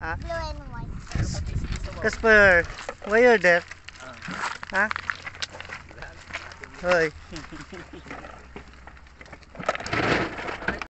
Ha? Blue and white. Casper, why you're there? Ha? Hoy.